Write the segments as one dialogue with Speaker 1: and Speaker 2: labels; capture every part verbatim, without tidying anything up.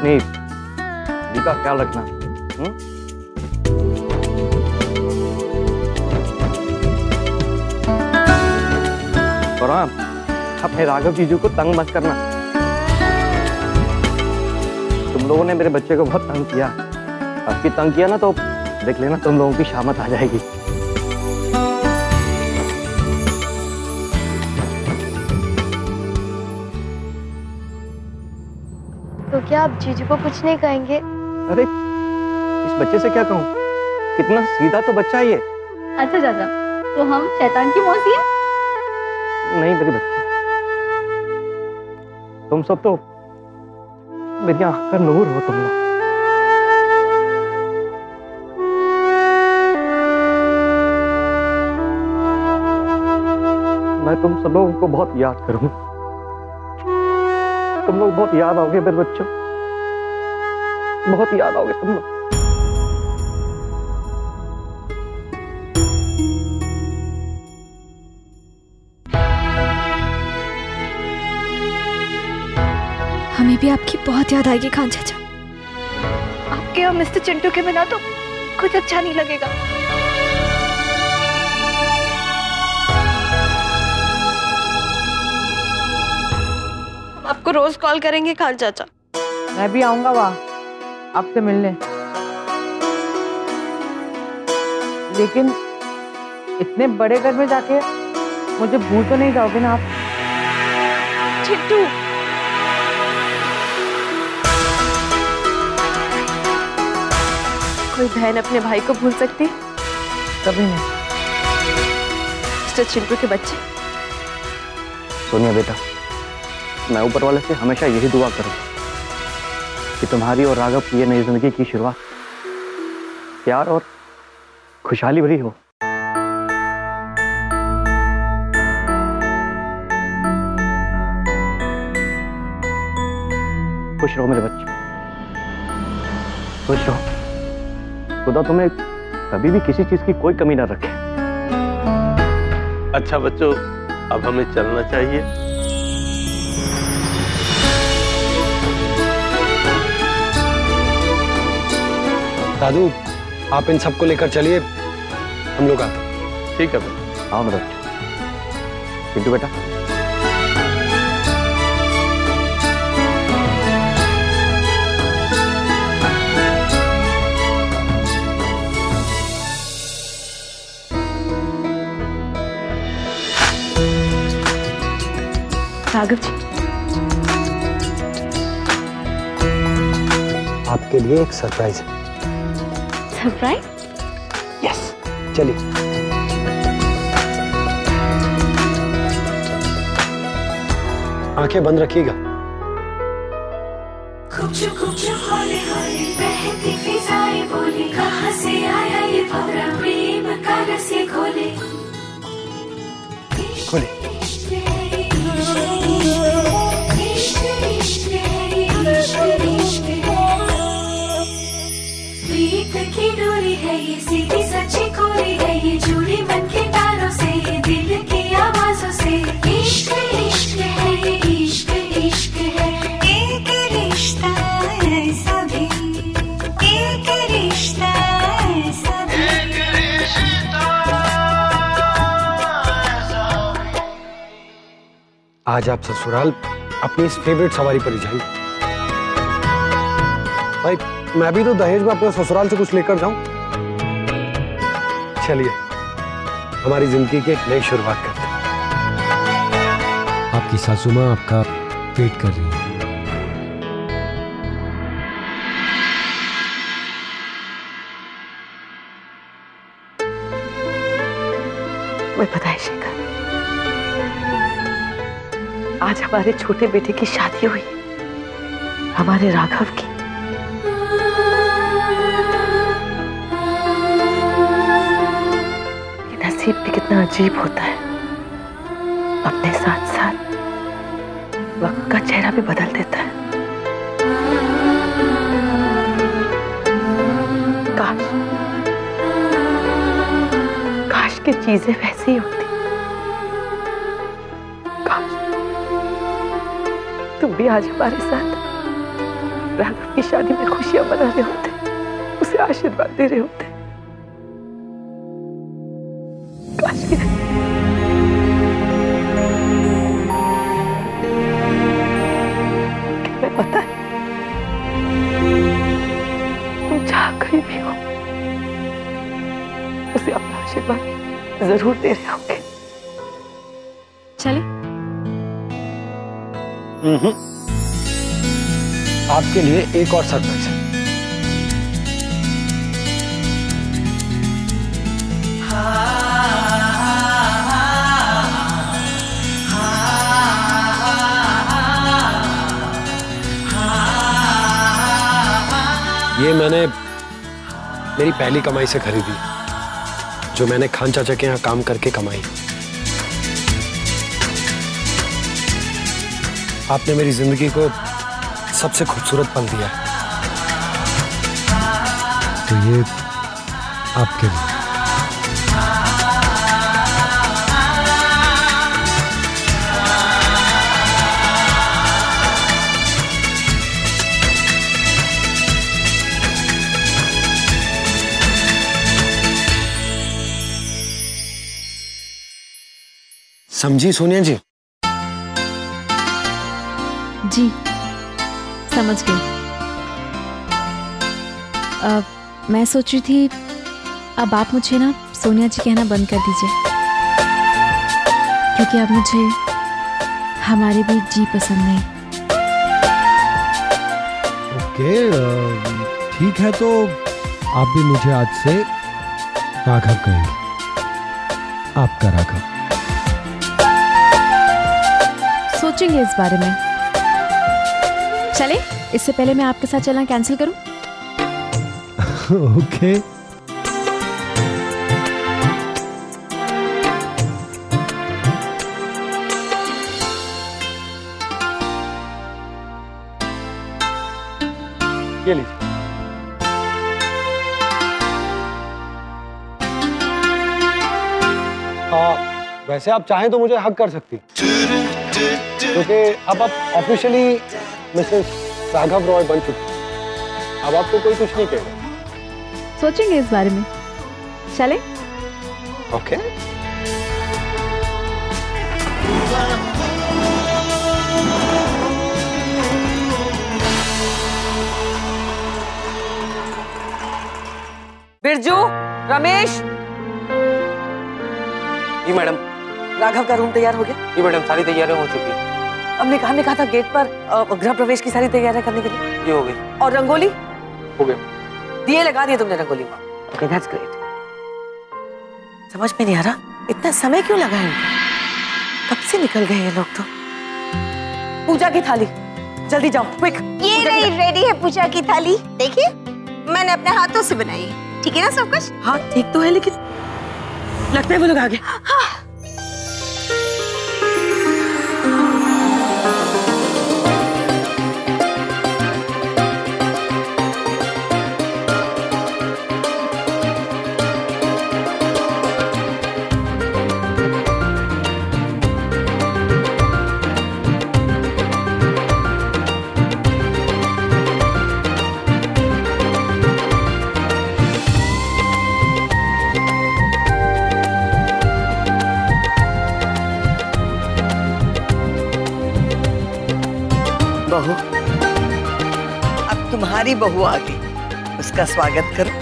Speaker 1: अपनी दी का ख्याल रखना। हुँ? और हाँ, अपने राघव जीजू को तंग मत करना। तुम लोगों ने मेरे बच्चे को बहुत तंग किया, अब भी तंग किया ना तो देख लेना तुम लोगों की शामत आ जाएगी।
Speaker 2: तो क्या आप जीजू को कुछ नहीं कहेंगे?
Speaker 1: अरे इस बच्चे से क्या कहूँ, कितना सीधा तो बच्चा है ये।
Speaker 3: अच्छा चाचा, तो हम शैतान की मौसी हैं?
Speaker 1: नहीं मेरे बच्चे, तुम सब तो मेरी आंख का नूर हो तुम लोग। मैं तुम सब लोगों को बहुत याद करूंगा, तुम लोग बहुत याद आओगे मेरे बच्चों, बहुत याद आओगे तुम लोग।
Speaker 2: हमें भी आपकी बहुत याद आएगी खान चाचा। आपके और मिस्टर चिंटू के बिना तो कुछ अच्छा नहीं लगेगा। हम आपको रोज कॉल करेंगे खान चाचा।
Speaker 4: मैं भी आऊंगा वहाँ आपसे मिलने, लेकिन इतने बड़े घर में जाके मुझे भूल तो नहीं जाओगे ना आप?
Speaker 2: चिंटू, कोई बहन अपने भाई को भूल सकती?
Speaker 4: कभी नहीं।
Speaker 2: मिस्टर चिंटू के बच्चे।
Speaker 1: सोनिया बेटा, मैं ऊपर वाले से हमेशा यही दुआ करूं कि तुम्हारी और राघव की ये नई जिंदगी की शुरुआत प्यार और खुशहाली भरी हो। खुश रहो मेरे बच्चे, खुश रहो। खुदा तुम्हें कभी भी किसी चीज की कोई कमी ना रखे।
Speaker 5: अच्छा बच्चों, अब हमें चलना चाहिए।
Speaker 6: दादू, आप इन सबको लेकर चलिए, हम लोग आते हैं।
Speaker 5: ठीक है बेटा।
Speaker 1: आओ मेरे बच्चे। चिंटू बेटा,
Speaker 2: राघव जी,
Speaker 6: आपके लिए एक सरप्राइज है।
Speaker 2: सरप्राइज?
Speaker 6: यस, चलिए। आंखें बंद रखिएगा।
Speaker 7: हौले हौले बहती फिजाएं बोली, कहाँ से आया ये भंवरा प्रेम का रस घोले।
Speaker 6: खोले।
Speaker 7: प्रीत की डोरी है ये, सीधी सच्ची कोरी है ये, जुड़ी मन के तारों से, ये दिल की आवाजों से। इश्क इश्क है ये, इश्क इश्क है, एक रिश्ता ऐसा भी, एक रिश्ता ऐसा भी।
Speaker 6: आज आप ससुराल अपनी इस फेवरेट सवारी पर ही जाएंगे। भाई, मैं भी तो दहेज में अपने ससुराल से कुछ लेकर जाऊं। चलिए, हमारी जिंदगी की एक नई शुरुआत करते हैं। आपकी सासू माँ आपका वेट कर रही है।
Speaker 4: तुम्हें पता है शेखर, आज हमारे छोटे बेटे की शादी हुई, हमारे राघव की। नसीब भी कितना अजीब होता है, अपने साथ साथ वक्त का चेहरा भी बदल देता है। काश काश की चीजें वैसी ही होती। काश तुम भी आज हमारे साथ राघव की शादी में खुशियां मना रहे होते, उसे आशीर्वाद दे रहे होते। काश के तुम्हें पता है, तुम जहां कहीं भी हो उसे अपना आशीर्वाद जरूर दे रहे होंगे।
Speaker 2: चले?
Speaker 6: हम्म, आपके लिए एक और सरप्राइज है। ये मैंने मेरी पहली कमाई से खरीदी, जो मैंने खान चाचा के यहाँ काम करके कमाई। आपने मेरी जिंदगी को सबसे खूबसूरत पल दिया है, तो ये आपके लिए। समझी सोनिया जी?
Speaker 2: जी समझ गई। अब मैं सोच रही थी अब आप मुझे ना सोनिया जी कहना बंद कर दीजिए, क्योंकि अब मुझे हमारे बीच जी पसंद नहीं।
Speaker 8: ओके ठीक है, तो आप भी मुझे आज से राघव कहेंगे, आपका राघव।
Speaker 2: सोचेंगे इस बारे में। चले, इससे पहले मैं आपके साथ चलना कैंसिल करूं?
Speaker 8: ओके।
Speaker 6: ये लीजिए। वैसे आप चाहें तो मुझे हक कर सकती, क्योंकि अब आप ऑफिशियली मिसेस राघव रॉय बन चुकी। अब आपको कोई कुछ नहीं कहेगा।
Speaker 2: सोचेंगे इस बारे में। चले?
Speaker 6: ओके।
Speaker 4: बिरजू, रमेश।
Speaker 1: जी मैडम।
Speaker 4: राघव का रूम तैयार हो गया?
Speaker 1: जी मैडम, सारी तैयारियां हो चुकी है।
Speaker 4: हमने कहा, कहा था गेट पर गृह प्रवेश की सारी तैयारियां करने के लिए।
Speaker 1: ये हो गई।
Speaker 4: और रंगोली?
Speaker 1: हो गया।
Speaker 4: दिए लगा दिए तुमने रंगोली में? Okay, that's great. समझ में नहीं आ रहा इतना समय क्यों लगा है, कब से निकल गए ये लोग। तो पूजा की थाली जल्दी जाओ, क्विक।
Speaker 9: ये रही, रेडी है पूजा की थाली। देखिए मैंने अपने हाथों से बनाई है, ठीक है ना सब कुछ?
Speaker 4: हाँ ठीक तो है, लेकिन लगता है वो लोग आ गए।
Speaker 9: हाँ।
Speaker 4: बहू, अब तुम्हारी बहू आ गई, उसका स्वागत करो।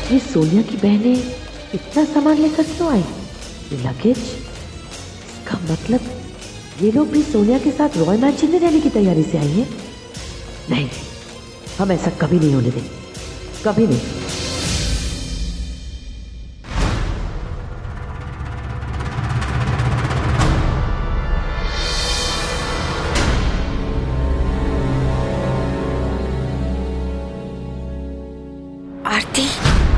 Speaker 4: ये सोनिया की बहनें इतना सामान लेकर क्यों आई? लगेज? इसका मतलब ये लोग भी सोनिया के साथ रॉय मैंशन में रहने की तैयारी से आई हैं? नहीं, हम ऐसा कभी नहीं होने देंगे, कभी नहीं।
Speaker 9: आरती,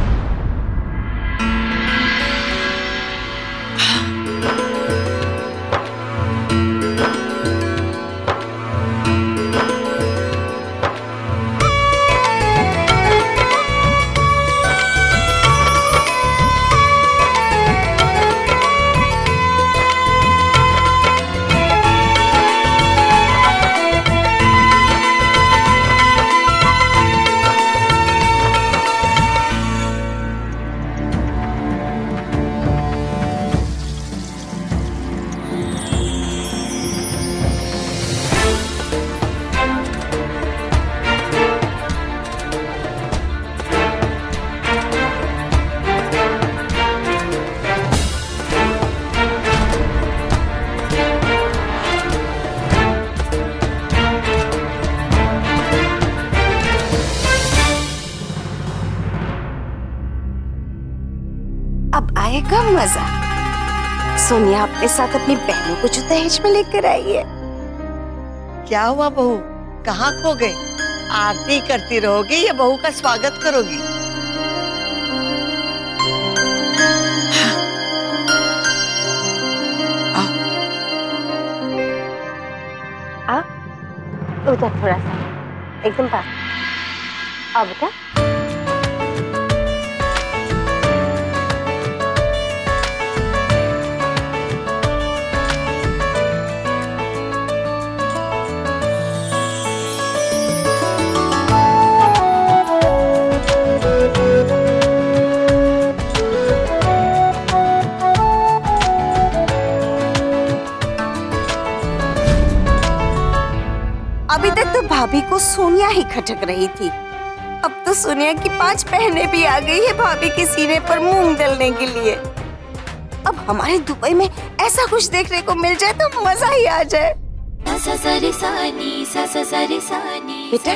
Speaker 9: अब आएगा मजा। सोनिया अपने साथ अपनी बहनों को जो दहेज में लेकर आई है।
Speaker 10: क्या हुआ बहू, कहाँ खो गए? आरती करती रहोगी या बहू का स्वागत करोगी?
Speaker 9: आ, उधर थोड़ा सा, एकदम पास। आओ बेटा। अभी तक तो भाभी को सोनिया ही खटक रही थी, अब तो सोनिया की पांच बहनें भी आ गई है भाभी के सीने पर मूंग डलने के लिए। अब हमारे दुबई में ऐसा कुछ देखने को मिल जाए तो मजा ही आ जाए। बेटा,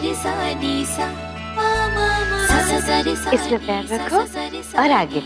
Speaker 9: इसमें पैर रखो और आगे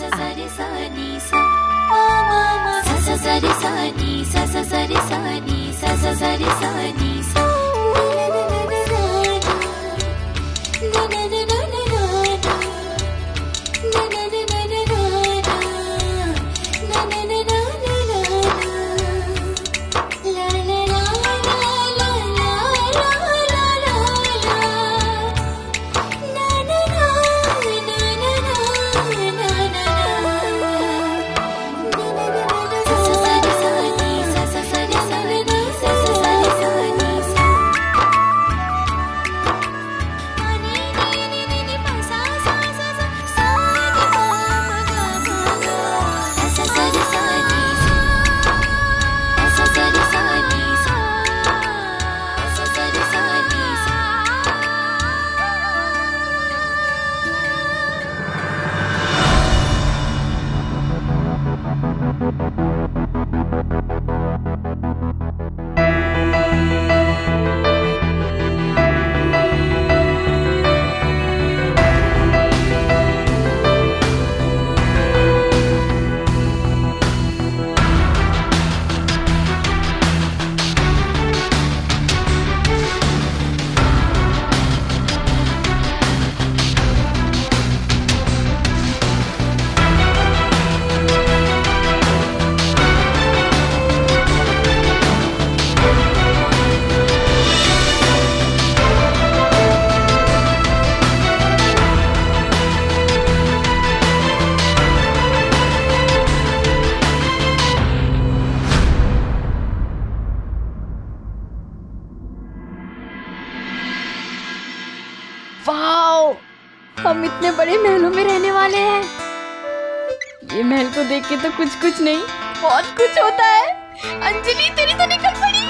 Speaker 2: हम इतने बड़े महलों में रहने वाले हैं। ये महल को देख के तो कुछ कुछ नहीं बहुत कुछ होता है। अंजलि तेरी तो निकल पड़ी।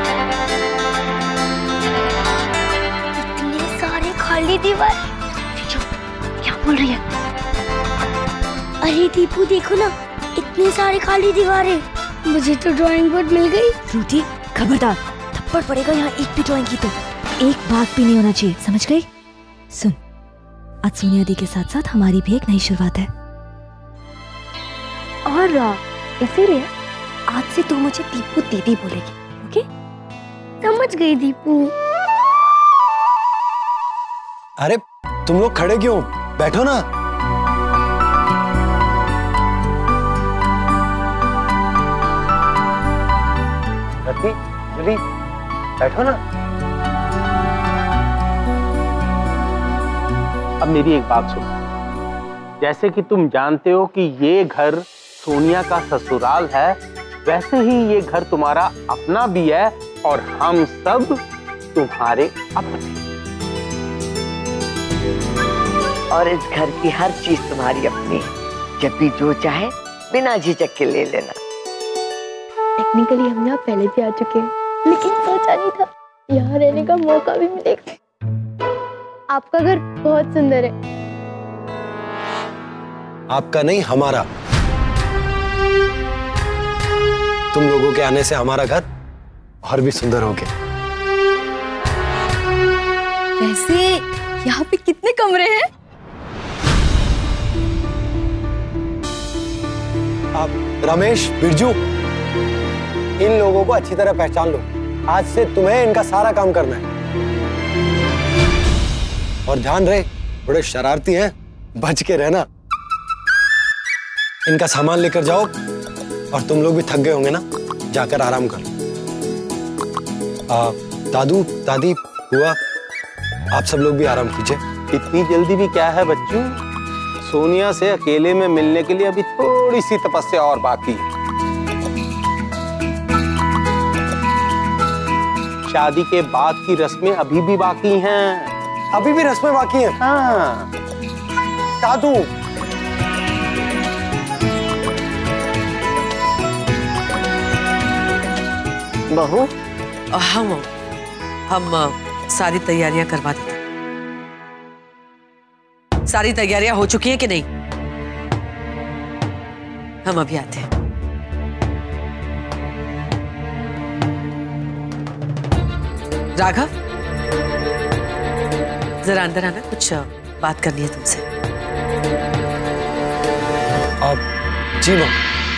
Speaker 7: इतने सारे खाली दीवार,
Speaker 3: बोल रही है। अरे दीपू देखो ना, इतनी सारी खाली दीवारें। मुझे तो ड्राइंग बोर्ड मिल गई।
Speaker 11: श्रुति खबरदार, थप्पड़ पड़ेगा यहाँ एक भी ड्राइंग की तो। एक बात भी नहीं होना चाहिए, समझ गई? सुन, आज सोनिया दी के साथ साथ हमारी भी एक नई शुरुआत है। और इसीलिए आज से तू मुझे दीपू दीदी बोलेगी, ओके?
Speaker 3: समझ गई दीपू।
Speaker 6: अरे तुम लोग खड़े क्यों? बैठो ना। रति, जल्दी बैठो ना।
Speaker 5: अब मेरी एक बात सुनो। जैसे कि तुम जानते हो कि ये घर सोनिया का ससुराल है, वैसे ही ये घर तुम्हारा अपना भी है और हम सब तुम्हारे अपने।
Speaker 10: और इस घर की हर चीज तुम्हारी अपनी है। जब भी जो चाहे बिना झिझक के ले लेना।
Speaker 2: टेक्निकली हम यहाँ पहले भी आ चुके हैं, लेकिन सोचा नहीं था यहाँ रहने का मौका भी मिलेगा। आपका घर बहुत सुंदर है।
Speaker 6: आपका नहीं, हमारा। तुम लोगों के आने से हमारा घर और भी सुंदर हो गया।
Speaker 2: वैसे यहाँ पे कितने कमरे हैं?
Speaker 6: आप रमेश, बिरजू, इन लोगों को अच्छी तरह पहचान लो। आज से तुम्हें इनका सारा काम करना है। और ध्यान रहे, बड़े शरारती हैं, बच के रहना। इनका सामान लेकर जाओ। और तुम लोग भी थक गए होंगे ना, जाकर आराम करो। आ, दादू, दादी, बुआ, आप सब लोग भी आराम कीजिए।
Speaker 5: इतनी जल्दी भी क्या है बच्चों? सोनिया से अकेले में मिलने के लिए अभी थोड़ी सी तपस्या और बाकी है। शादी के बाद की रस्में अभी भी बाकी हैं।
Speaker 6: अभी भी रस्में बाकी हैं?
Speaker 5: हाँ।
Speaker 6: दादू,
Speaker 4: बहू, हम हम सारी तैयारियां करवा देते। सारी तैयारियां हो चुकी हैं कि नहीं? हम अभी आते हैं। राघव, जरा अंदर आना, कुछ बात करनी है तुमसे।
Speaker 6: आप जी मां।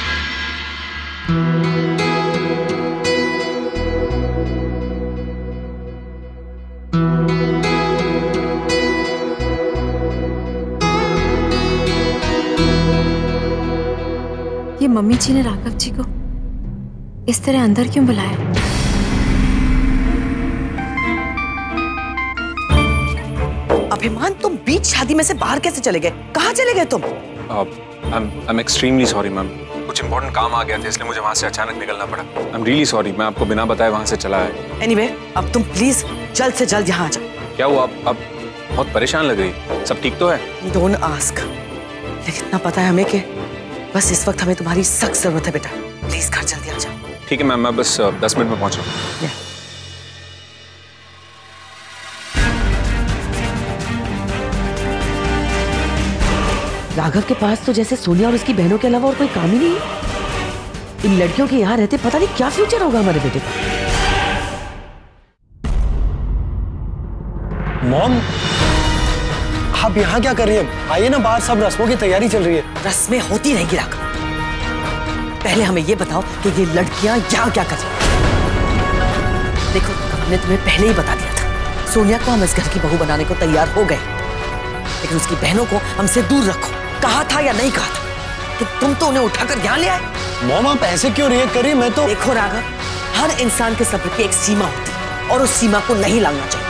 Speaker 2: ये मम्मी जी ने राघव जी को इस तरह अंदर क्यों बुलाया?
Speaker 4: अभिमान, तुम बीच शादी में से बाहर कैसे चले गए? कहाँ चले गए तुम?
Speaker 12: I am extremely sorry ma'am, कुछ इंपॉर्टेंट काम आ गया था इसलिए मुझे वहाँ से अचानक निकलना पड़ा। आई एम रियली सॉरी, मैं आपको बिना बताए वहाँ से चला आया।
Speaker 4: एनीवे, अब तुम प्लीज जल्द से जल्द यहाँ आ जाओ।
Speaker 12: क्या हुआ? आप आप बहुत परेशान लग रही, सब ठीक तो है?
Speaker 4: डोंट आस्क, लेकिन इतना पता है हमें कि बस इस वक्त हमें तुम्हारी सख्त जरूरत है बेटा। प्लीज घर जल्दी आ जाओ।
Speaker 12: ठीक है मैम, मैं बस दस मिनट में पहुंच रहा हूँ।
Speaker 4: राघव के पास तो जैसे सोनिया और उसकी बहनों के अलावा और कोई काम ही नहीं है। इन लड़कियों के यहाँ रहते पता नहीं क्या फ्यूचर होगा हमारे बेटे का।
Speaker 6: मॉम, आप यहाँ क्या कर रही हैं? आइए ना बाहर, सब रस्मों की तैयारी चल रही है।
Speaker 4: रस्में होती रहेंगी राघव, पहले हमें ये बताओ कि ये लड़कियां यहाँ क्या कर रही हैं? देखो, हमने तुम्हें पहले ही बता दिया था, सोनिया को हम इस घर की बहू बनाने को तैयार हो गए, लेकिन उसकी बहनों को हमसे दूर रखो। कहा था या नहीं कहा था कि तुम तो उन्हें उठाकर यहाँ ले आए?
Speaker 6: मॉम, आप ऐसे क्यों रिएक्ट कर रही हैं? मैं तो
Speaker 4: देखो राघव, हर इंसान के सब्र की एक सीमा होती है और उस सीमा को नहीं लांघना चाहिए।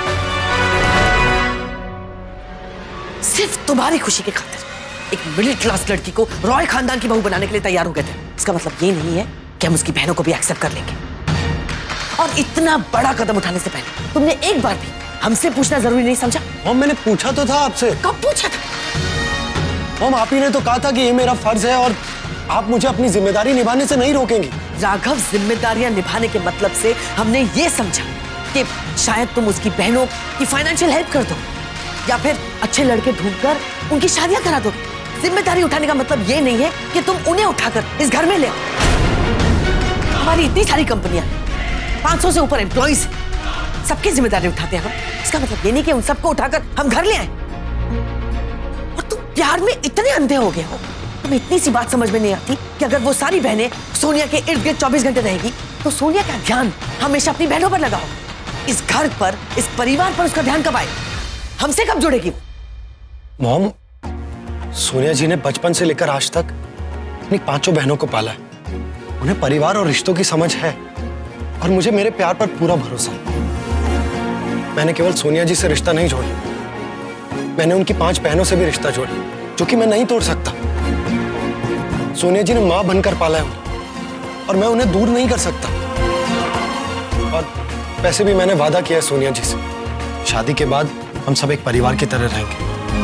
Speaker 4: सिर्फ तुम्हारी खुशी की खातिर एक मिडिल क्लास लड़की को रॉय खानदान की बहू बनाने के लिए तैयार हो गए थे। इसका मतलब ये नहीं है कि हम उसकी बहनों को भी एक्सेप्ट कर लेंगे। और इतना बड़ा कदम उठाने से पहले तुमने एक बार भी हमसे पूछना जरूरी नहीं समझा?
Speaker 6: मॉम, मैंने पूछा तो था आपसे।
Speaker 4: कब पूछा था?
Speaker 6: मॉम, आप ही ने तो कहा था कि ये मेरा फर्ज है और आप मुझे अपनी जिम्मेदारी निभाने से नहीं रोकेंगी।
Speaker 4: राघव, जिम्मेदारियां निभाने के मतलब से हमने ये समझा कि शायद तुम उसकी बहनों की फाइनेंशियल हेल्प कर दो, या फिर अच्छे लड़के ढूंढकर उनकी शादियां करा दोगे? जिम्मेदारी उठाने का मतलब ये नहीं है कि तुम उन्हें उठाकर इस घर में ले आओ। हमारी इतनी सारी कंपनियां, पाँच सौ से ऊपर एम्प्लॉइज, सबकी जिम्मेदारी उठाते हैं हम। इसका मतलब ये नहीं कि उन सबको उठाकर हम घर ले आए। और तुम प्यार में इतने अंधे हो गए हो, तुम्हें इतनी सी बात समझ में नहीं आती कि अगर वो सारी बहनें सोनिया के इर्द गिर्द चौबीस घंटे रहेगी तो सोनिया का ध्यान हमेशा अपनी बहनों पर लगा होगा। इस घर पर, इस परिवार पर उसका ध्यान कब आए? हमसे कब जुड़ेगी?
Speaker 6: मॉम, सोनिया जी ने बचपन से लेकर आज तक अपनी पांचों बहनों को पाला है। उन्हें परिवार और रिश्तों की समझ है और मुझे मेरे प्यार पर पूरा भरोसा है। मैंने केवल सोनिया जी से रिश्ता नहीं जोड़ा, मैंने उनकी पांच बहनों से भी रिश्ता जोड़ा, जो कि मैं नहीं तोड़ सकता। सोनिया जी ने मां बनकर पाला है उन्हें और मैं उन्हें दूर नहीं कर सकता। और वैसे भी मैंने वादा किया है सोनिया जी से, शादी के बाद हम सब एक परिवार की तरह रहेंगे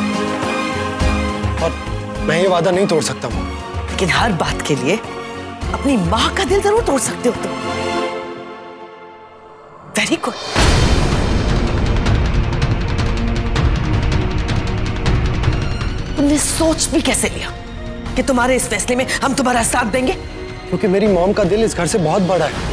Speaker 6: और मैं ये वादा नहीं तोड़ सकता हूँ।
Speaker 4: लेकिन हर बात के लिए अपनी माँ का दिल जरूर तोड़ सकते हो तुम। Very good. तुमने सोच भी कैसे लिया कि तुम्हारे इस फैसले में हम तुम्हारा साथ देंगे?
Speaker 6: क्योंकि मेरी मॉम का दिल इस घर से बहुत बड़ा है।